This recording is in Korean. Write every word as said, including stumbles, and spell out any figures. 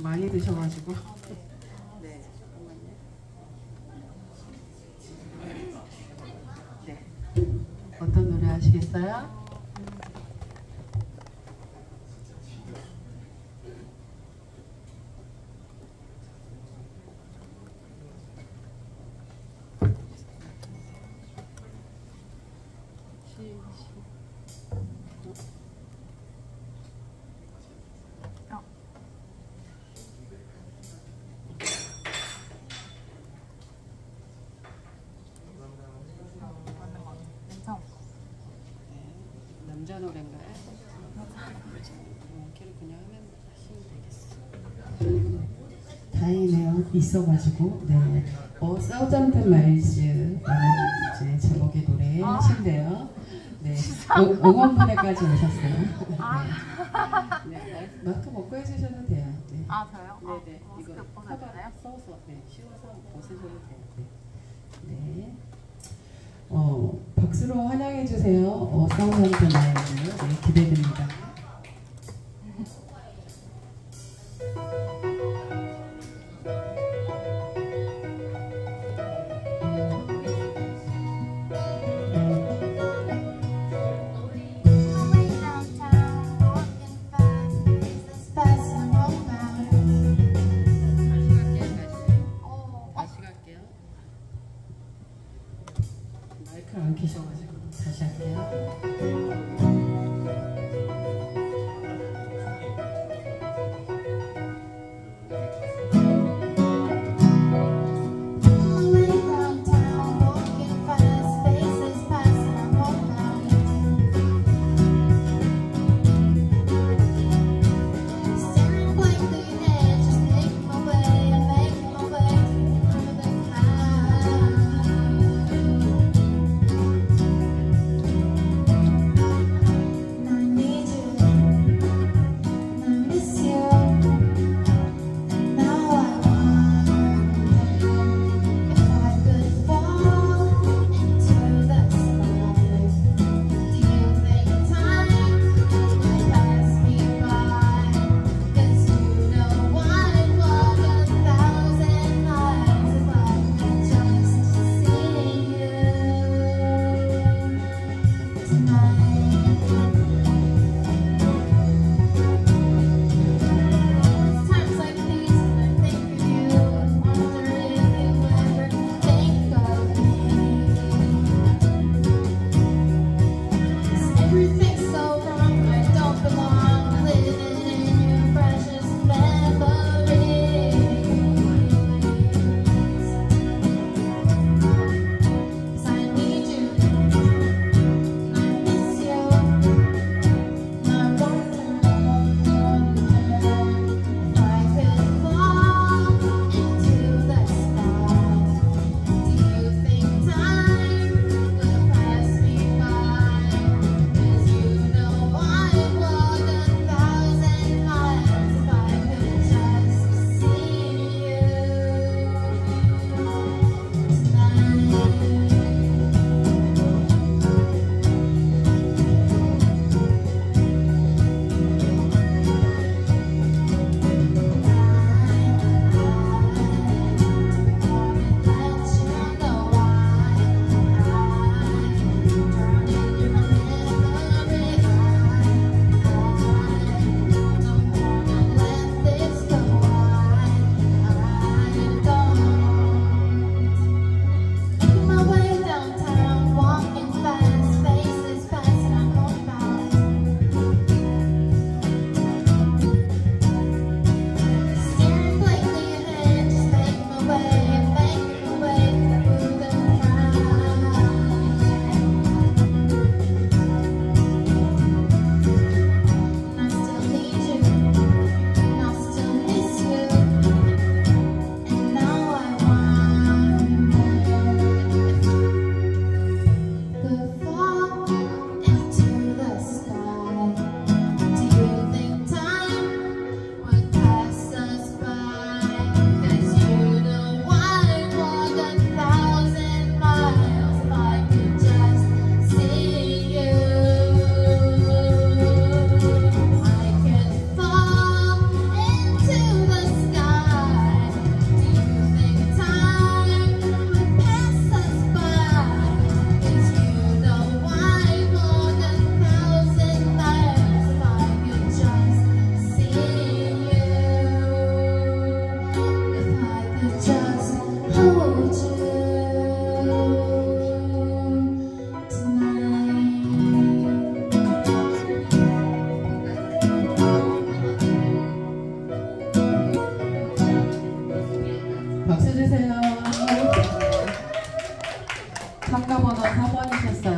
많이 드셔가지고. 네, 잠깐만요. 네. 어떤 노래 하시겠어요? 남자 노래인가요? 어, 걔를 그냥 하면 하시면 되겠어. 다행이네요. 있어가지고. 네. 어, 사우잠튼 마일즈라는 이제 제목의 노래 아. 하신대요. 네. 응원부대까지 오셨어요. 네. 네. 마스크 벗고 해주셔도 돼요. 네. 아, 저요? 네네. 아, 이거 커버 써서, 네. 씌워서 벗으셔도 돼요. 네. 네. 어, 박수로 환영해주세요. 어, 사우잠튼 마일즈. 네, 기대됩니다. 마이크를 안 켜셔가지고 다시 할게요. Thank hold you tonight. 박수 주세요. 참가 번호 사 번이셨어요.